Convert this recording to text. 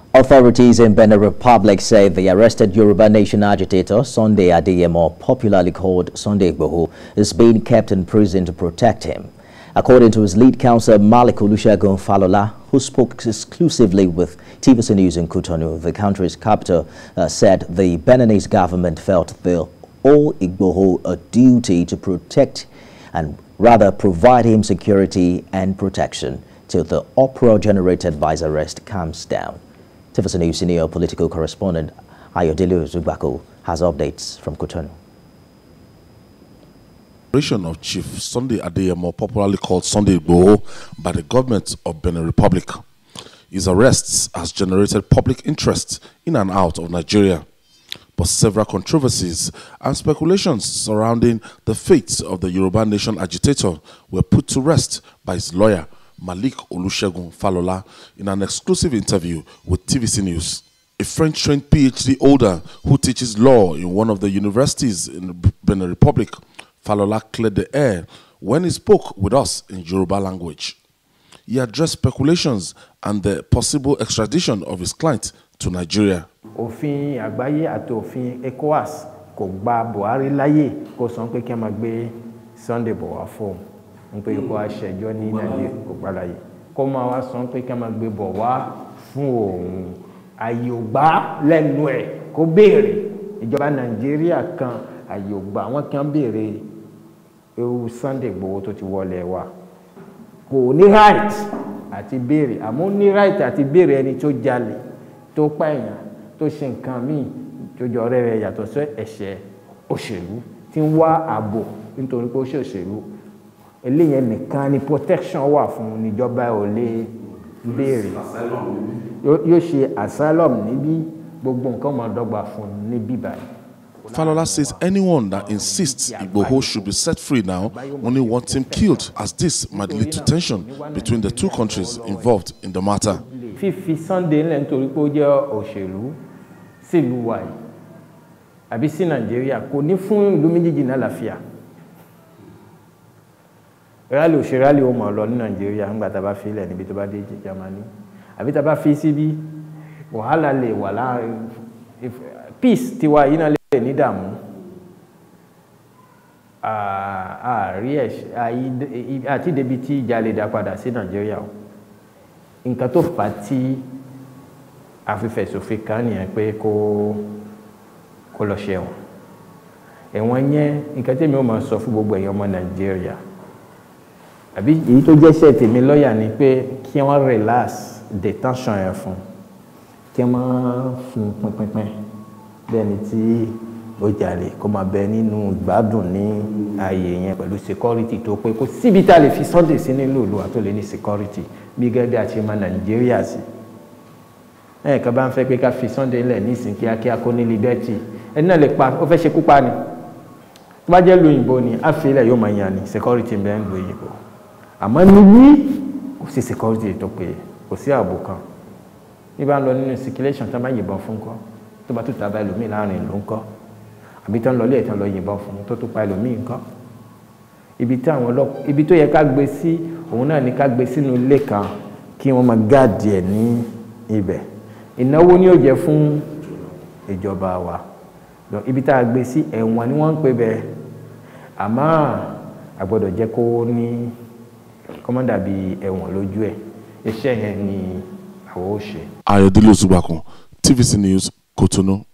Authorities in Benin Republic say the arrested Yoruba Nation agitator Sunday Adeyemo, popularly called Sunday Igboho, is being kept in prison to protect him. According to his lead counsel Malik Olusegun Falola, who spoke exclusively with TVC News in Cotonou, the country's capital, said the Beninese government felt they owe Igboho a duty to protect and rather provide him security and protection till the uproar generated by his arrest calms down. TVC News senior political correspondent Ayodele Zubako has updates from Cotonou. Of Chief Sunday Adeyemo, popularly called Sunday Igboho, by the government of Benin Republic. His arrests has generated public interest in and out of Nigeria, but several controversies and speculations surrounding the fate of the Yoruba Nation agitator were put to rest by his lawyer, Malik Olusegun Falola, in an exclusive interview with TVC News. A French-trained PhD holder who teaches law in one of the universities in the Benin Republic, Falola cleared the air when he spoke with us in Yoruba language. He addressed speculations and the possible extradition of his client to Nigeria. Òfin àgbáyé àti òfin ECOWAS kò gba Buhari láyè kó sọ pé kí a máa gbé Sunday bọ̀ wá fún un pé kó aṣẹjọ́ ní Nàìjíríà kò gba láyè kó máa wá sọ pé kí a máa gbé bọ̀ wá fún òun àyè ò gbà lẹ́nu ẹ̀ kó béèrè ìjọba Nàìjíríà kan àyè ò gbà wọ́n kàn béèrè ewu Sunday Igboho tó ti wọlé wa kò ní right àti béèrè àmọ́ ní right àti béèrè ẹni tó jalè tó pààyàn tó ṣe nǹkan míì tó jọ rẹ̀ yàtọ̀ sí ẹ̀ṣẹ̀ òṣèlú tí ń wá ààbò nítorí pé ó ṣe òṣèlú eléyẹn nìkan ni protection wà fún níjọba ò lè béèrè yóò ṣe asylum níbí gbogbo nǹkan máa dọ́gba fún níbí báyìí. Falola says anyone that insists Igboho should be set free now only wants him killed, as this might lead to tension between the two countries involved in the matter. Fífi Sunday ńlẹ̀ nítorí pé ó jẹ́ òṣèlú sílùú wa yìí àbí sí Nàìjíríà kò ní fún ìlú méjèèjì ní àlàáfíà. Rálì òṣèrálì ó mọ̀ lọ ní Nàìjíríà nígbà tá a bá fi ilẹ̀ níbi tó bá dé Germany àbí tá a bá fi síbí wàhálà lè wà láàrin peace tiwa yìí náà lè ní dààmú àti débi tí ìjà lè dá padà sí Nàìjíríà o. Nǹkan tó fà á tí afẹ́fẹ̀sòfin kan nìyẹn pé kó lọ ṣẹ̀wọ̀n. Ẹ̀wọ̀n yẹn nǹkan tèmi ó máa sọ fún gbogbo èèyàn ọmọ Nàìjíríà àbí èyí tó jẹ́ṣẹ́ tèmi lọ́ọ̀yà ni pé kí wọ́n relax detention yẹn fún kí wọ́n fún pínpín bẹ́ẹ̀ni tí ó jalè kó máa bẹ nínú ìgbádùn ní ààyè yẹn pẹ̀lú security tó pé kó síbi tá a lè fi Sunday sí nílùú ìlú àtó lè ní security bí gẹ́gẹ́ bí a ṣe máa Nàìjíríà sí. Ẹ̀ẹ̀kan bá ń fẹ́ pé ká fi Sunday lẹ̀ nísìn kíákíá kó ní liberty ẹni náà lè pa ó fẹ́ ṣe kú pa ni tó bá jẹ́ lu òyìnbó ni á fi ilẹ̀ yóò máa yan ni security ń bẹ ń lu òyìnbó àmọ́ níbí kò sí security tó pé kò sí ààbò kan bí bá ń lọ nínú circulation tó bá yìnbọn fún kọ́ tó bá tó tàbá ẹlòmíì láàrin ìlú ńkọ́ àbí tán lọ lé ẹ̀tàn lọ yìnbọn fún tó pa ẹlòmíì ńkọ́ ibi tó yẹ ká gbé sí òun náà ni ká gbé sínú ilé kan kí wọ́n máa gáàdì ẹ̀ ní ibẹ̀ ìnáwó ni ó jẹ́ fún ìjọba wa ibi tá a gbé sí ẹ̀wọ̀n ni wọ́n ń pè bẹ́ẹ̀ àmọ́ a gbọ́dọ̀ jẹ́ kó ní kọ́mọ́dà bíi ẹ̀wọ̀n lójú ẹ̀ iṣẹ́ yẹn ni àwọn ó ṣe. Ayodele Zubako, TVC News, Cotonou.